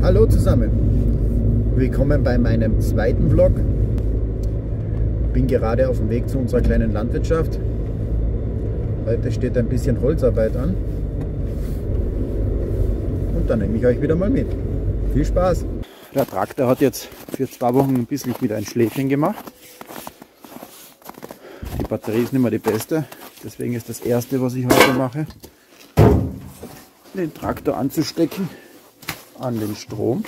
Hallo zusammen, willkommen bei meinem zweiten Vlog. Bin gerade auf dem Weg zu unserer kleinen Landwirtschaft. Heute steht ein bisschen Holzarbeit an und dann nehme ich euch wieder mal mit. Viel Spaß! Der Traktor hat jetzt für 2 Wochen ein bisschen wieder ein Schläfchen gemacht. Die Batterie ist nicht mehr die beste, deswegen ist das erste, was ich heute mache, den Traktor anzustecken an den Strom,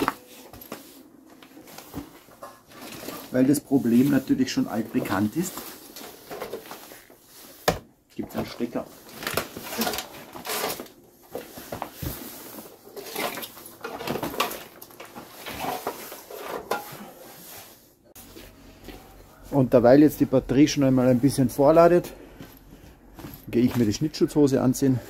weil das Problem natürlich schon altbekannt ist. Gibt es einen Stecker. Und derweil jetzt die Batterie schon einmal ein bisschen vorladet, gehe ich mir die Schnittschutzhose anziehen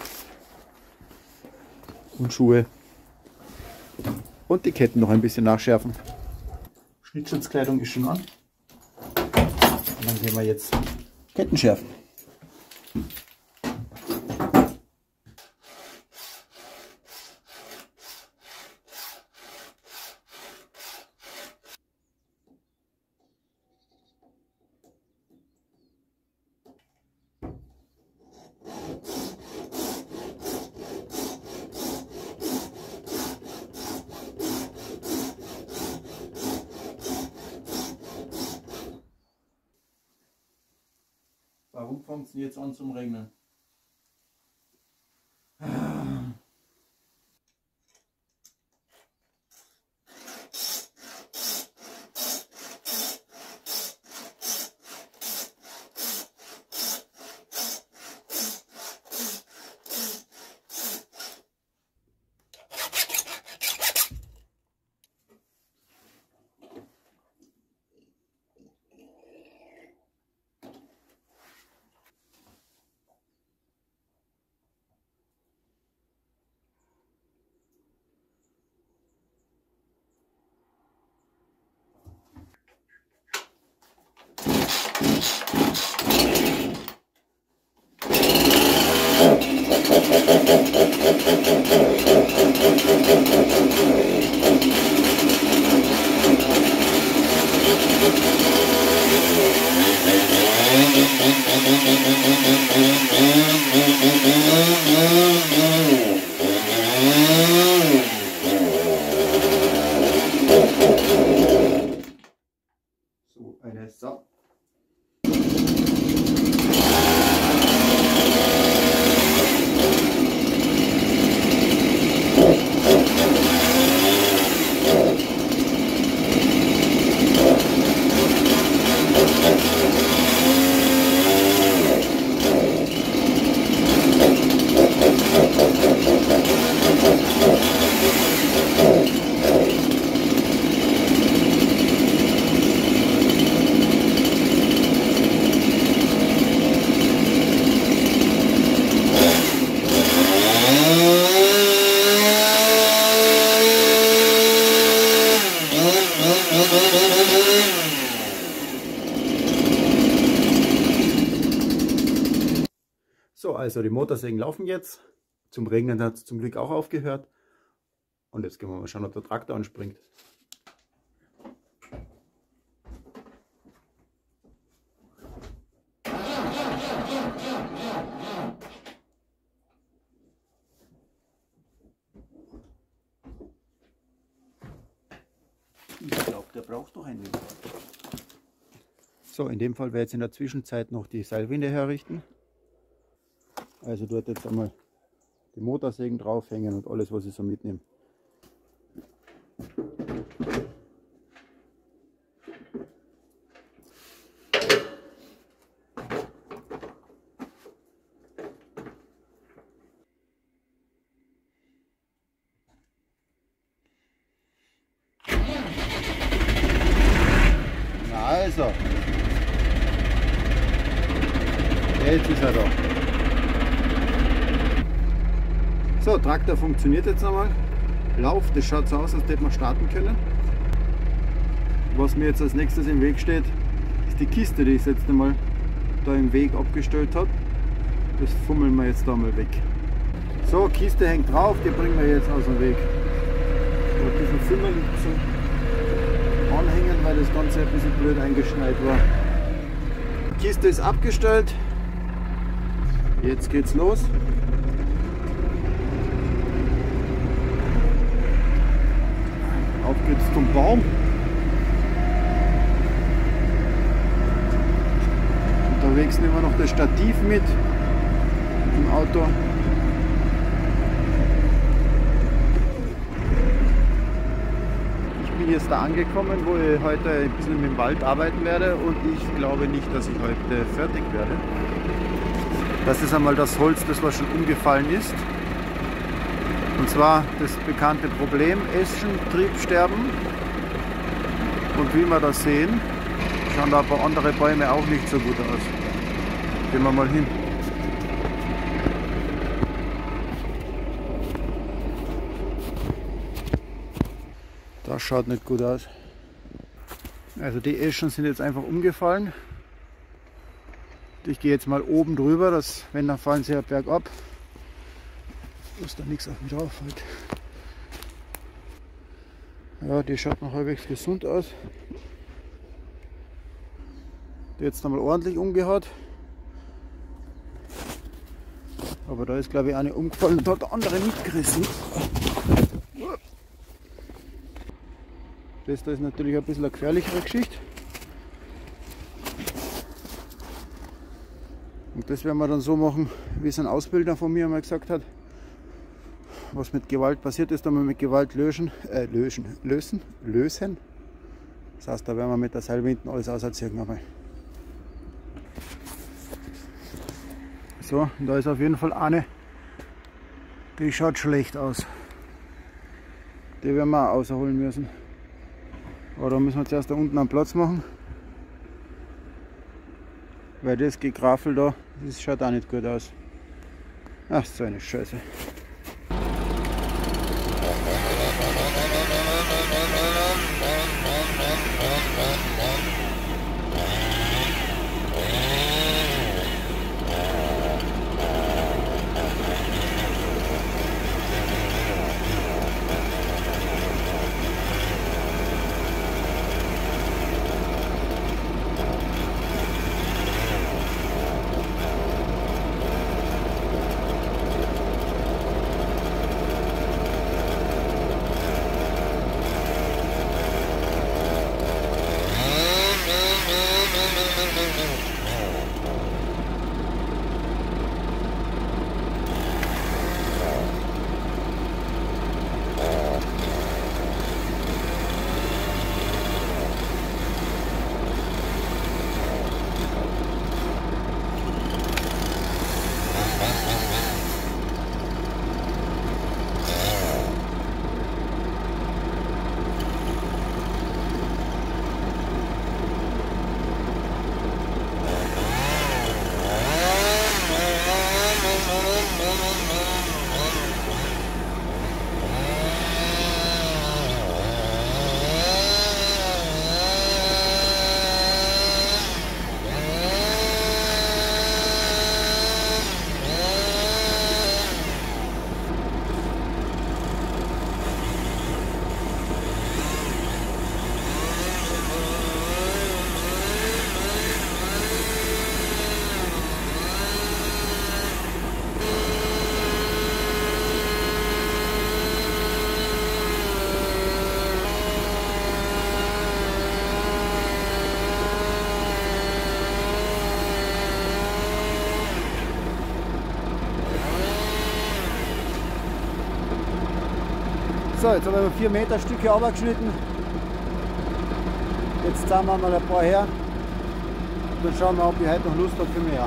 und Schuhe und die Ketten noch ein bisschen nachschärfen. Schnittschutzkleidung ist schon an. Und dann gehen wir jetzt Ketten schärfen. Warum fängt es jetzt an zum Regnen? So, eine Sau. So, also die Motorsägen laufen jetzt. Zum Regnen hat es zum Glück auch aufgehört. Und jetzt gehen wir mal schauen, ob der Traktor anspringt. Ich glaube, der braucht doch einen. So, in dem Fall werde ich jetzt in der Zwischenzeit noch die Seilwinde herrichten. Also dort jetzt einmal die Motorsägen draufhängen und alles, was ich so mitnehme. Na also, jetzt ist er da. So, Traktor funktioniert jetzt einmal. Lauf, das schaut so aus, als hätte man starten können. Was mir jetzt als nächstes im Weg steht, ist die Kiste, die ich jetzt einmal da im Weg abgestellt habe. Das fummeln wir jetzt da mal weg. So, Kiste hängt drauf, die bringen wir jetzt aus dem Weg. diesen Fingern zum Anhängen, weil das Ganze ein bisschen blöd eingeschneit war. Die Kiste ist abgestellt. Jetzt geht's los. Auf geht's zum Baum. Unterwegs nehmen wir noch das Stativ mit im Auto. Ich bin jetzt da angekommen, wo ich heute ein bisschen mit dem Wald arbeiten werde und ich glaube nicht, dass ich heute fertig werde. Das ist einmal das Holz, das was schon umgefallen ist. Und zwar das bekannte Problem Eschentriebsterben. Und wie wir das sehen, schauen da ein paar andere Bäume auch nicht so gut aus. Gehen wir mal hin. Das schaut nicht gut aus. Also die Eschen sind jetzt einfach umgefallen. Ich gehe jetzt mal oben drüber, dass, wenn dann fallen sie ja bergab, dass da nichts auf mich drauf fällt. Ja, die schaut noch halbwegs gesund aus. Jetzt einmal ordentlich umgehaut. Aber da ist, glaube ich, eine umgefallen und hat andere mitgerissen. Das da ist natürlich ein bisschen eine gefährlichere Geschichte. Und das werden wir dann so machen, wie es ein Ausbilder von mir einmal gesagt hat. Was mit Gewalt passiert ist, dann wir mit Gewalt lösen. Das heißt, da werden wir mit der Seilwinde alles auserziehen. So, und da ist auf jeden Fall eine, die schaut schlecht aus. Die werden wir auch rausholen müssen. Aber da müssen wir zuerst da unten einen Platz machen. Weil das Gegraffel da, das schaut auch nicht gut aus. Ach, so eine Scheiße. So, jetzt haben wir 4 Meter Stücke abgeschnitten. Jetzt zahlen wir mal ein paar her. Und dann schauen wir, ob ich heute noch Lust habe für mehr.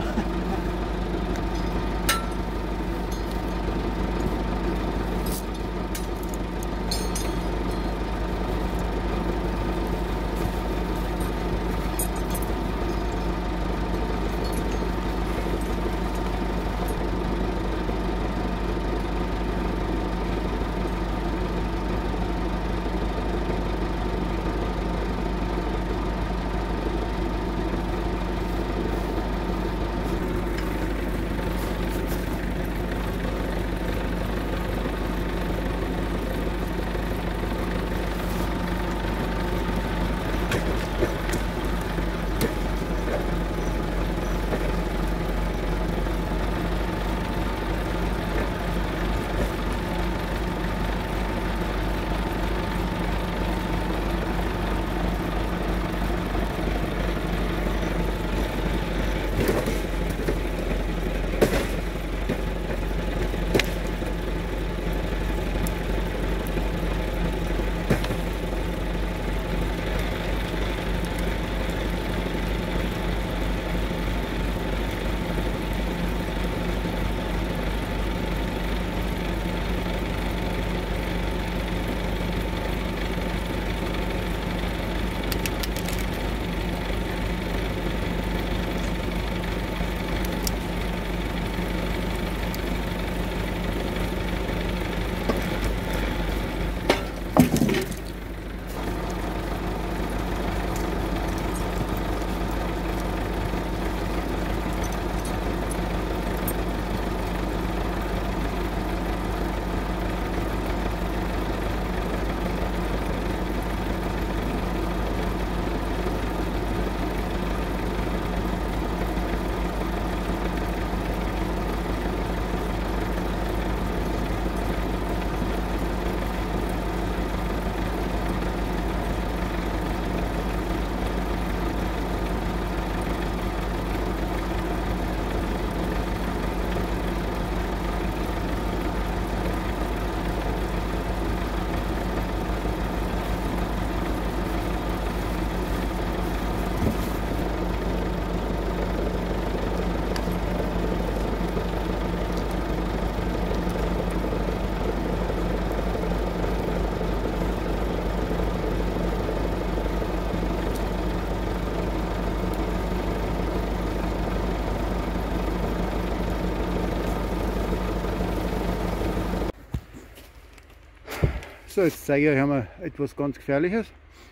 So, jetzt zeige ich euch einmal etwas ganz Gefährliches.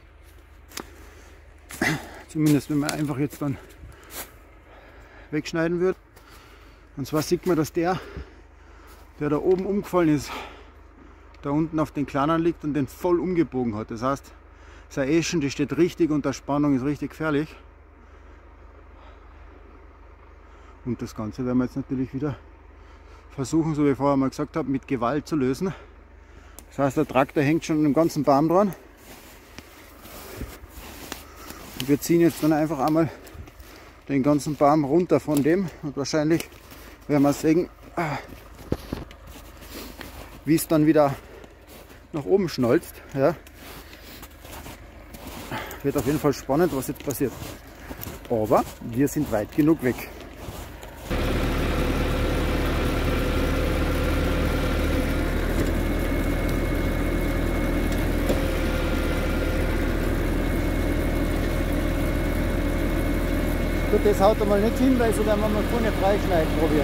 Zumindest wenn man einfach jetzt dann wegschneiden würde. Und zwar sieht man, dass der da oben umgefallen ist, da unten auf den Kleinen liegt und den voll umgebogen hat. Das heißt, sein Eschen, die steht richtig unter Spannung, ist richtig gefährlich. Und das Ganze werden wir jetzt natürlich wieder versuchen, so wie ich vorher mal gesagt habe, mit Gewalt zu lösen. Das heißt, der Traktor hängt schon an dem ganzen Baum dran. Und wir ziehen jetzt dann einfach einmal den ganzen Baum runter von dem und wahrscheinlich werden wir sehen, wie es dann wieder nach oben schnalzt. Ja. Wird auf jeden Fall spannend, was jetzt passiert. Aber wir sind weit genug weg. Gut, das haut er mal nicht hin, weil so werden wir mal vorne freischneiden probieren.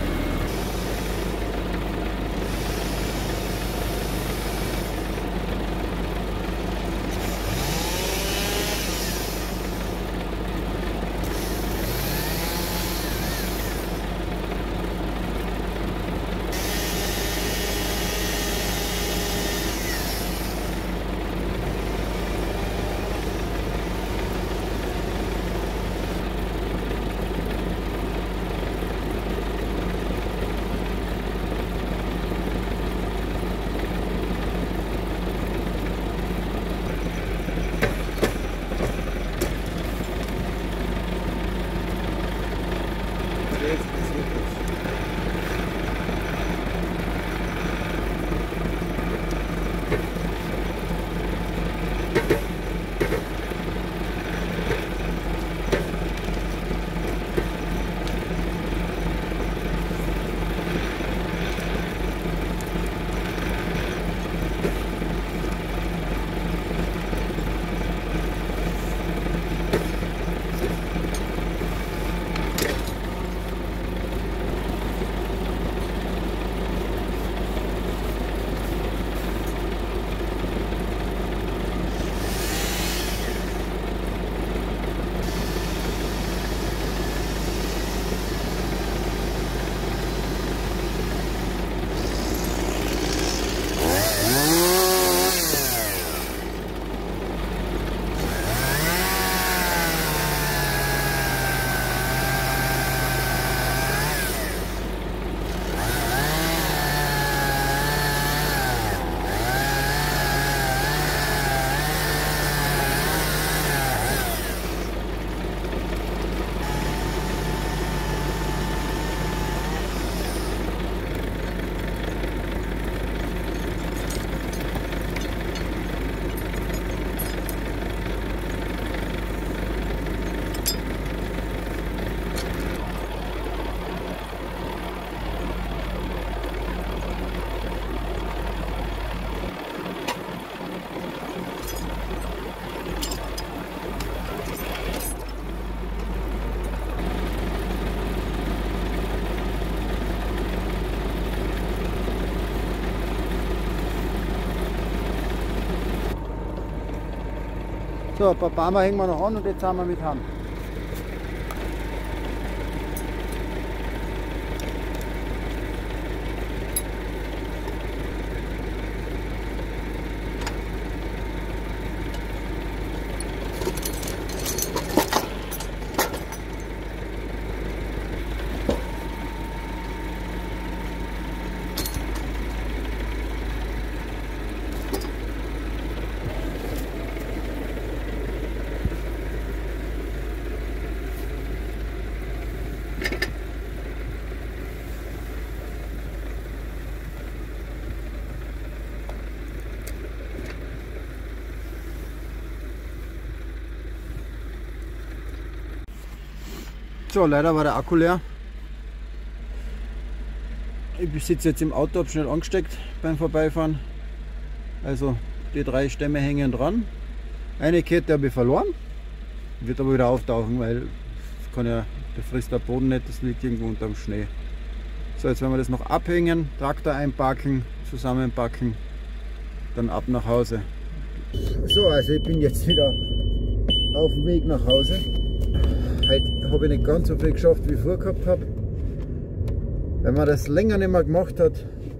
So, ein paar Bäume hängen wir noch an und jetzt sind wir mit Hand. So, leider war der Akku leer. Ich sitze jetzt im Auto, habe schnell angesteckt beim Vorbeifahren. Also die 3 Stämme hängen dran. Eine Kette habe ich verloren, wird aber wieder auftauchen, weil das kann ja, der frisst der Boden nicht, das liegt irgendwo unterm Schnee. So, jetzt werden wir das noch abhängen, Traktor einpacken, zusammenpacken dann ab nach Hause. So, also ich bin jetzt wieder auf dem Weg nach Hause. Heute habe ich nicht ganz so viel geschafft, wie ich vorgehabt habe. Wenn man das länger nicht mehr gemacht hat,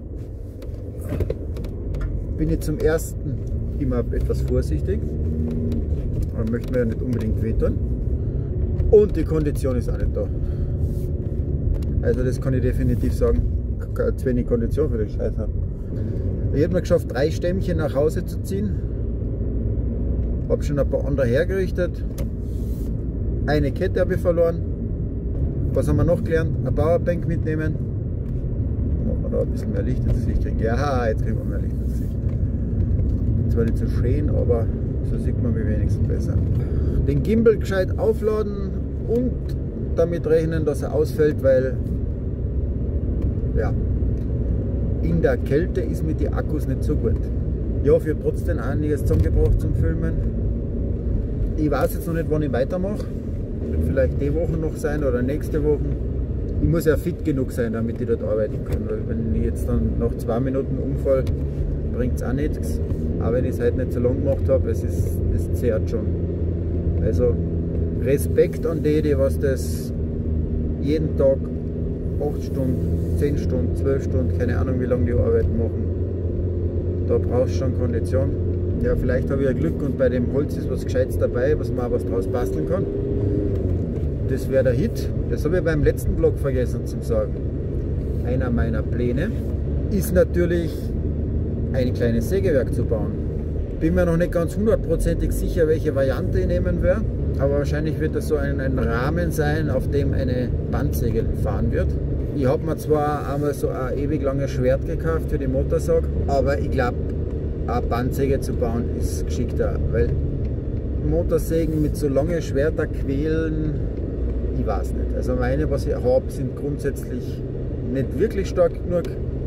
bin ich zum ersten immer etwas vorsichtig. Man möchte mir ja nicht unbedingt wehtun. Und die Kondition ist auch nicht da. Also das kann ich definitiv sagen. Zu wenig Kondition für den Scheiß haben. Ich habe mir geschafft, 3 Stämmchen nach Hause zu ziehen. Habe schon ein paar andere hergerichtet. Eine Kette habe ich verloren. Was haben wir noch gelernt? Eine Powerbank mitnehmen. Machen wir da ein bisschen mehr Licht ins Gesicht kriegen. Ja, jetzt kriegen wir mehr Licht ins Gesicht. Zwar nicht so schön, aber so sieht man mich wenigstens besser. Den Gimbal gescheit aufladen und damit rechnen, dass er ausfällt, weil ja, in der Kälte ist mit den Akkus nicht so gut. Ja, für trotzdem einiges zusammengebracht zum Filmen. Ich weiß jetzt noch nicht, wann ich weitermache. Wird vielleicht die Woche noch sein oder nächste Woche. Ich muss ja fit genug sein, damit ich dort arbeiten kann. Weil wenn ich jetzt dann nach 2 Minuten umfall, bringt es auch nichts. Auch wenn ich es heute nicht so lange gemacht habe, es zehrt schon. Also Respekt an die was das jeden Tag 8 Stunden, 10 Stunden, 12 Stunden, keine Ahnung wie lange die Arbeit machen. Da brauchst du schon Kondition. Ja, vielleicht habe ich ja Glück und bei dem Holz ist was Gescheites dabei, was man was draus basteln kann. Das wäre der Hit. Das habe ich beim letzten Vlog vergessen zu sagen. Einer meiner Pläne ist natürlich ein kleines Sägewerk zu bauen. Bin mir noch nicht ganz hundertprozentig sicher, welche Variante ich nehmen werde, aber wahrscheinlich wird das so ein Rahmen sein, auf dem eine Bandsäge fahren wird. Ich habe mir zwar einmal so ein ewig langes Schwert gekauft für die Motorsag, aber ich glaube, eine Bandsäge zu bauen ist geschickter, weil Motorsägen mit so langen Schwertern quälen, ich weiß nicht. Also meine, was ich habe, sind grundsätzlich nicht wirklich stark genug.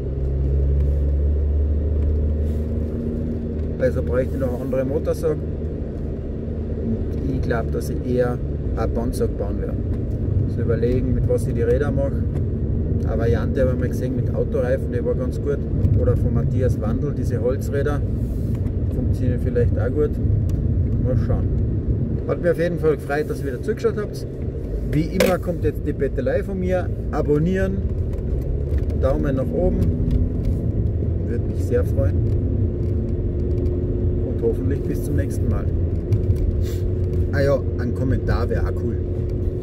Also bräuchte ich noch eine andere Motorsag. Und ich glaube, dass ich eher eine Bandsag bauen werde. Also überlegen, mit was ich die Räder mache. Eine Variante habe ich mal gesehen mit Autoreifen, die war ganz gut. Oder von Matthias Wandel, diese Holzräder. Funktionieren vielleicht auch gut. Mal schauen. Hat mich auf jeden Fall gefreut, dass ihr wieder zugeschaut habt. Wie immer kommt jetzt die Bettelei von mir. Abonnieren, Daumen nach oben. Würde mich sehr freuen. Hoffentlich bis zum nächsten Mal. Ah ja, ein Kommentar wäre auch cool.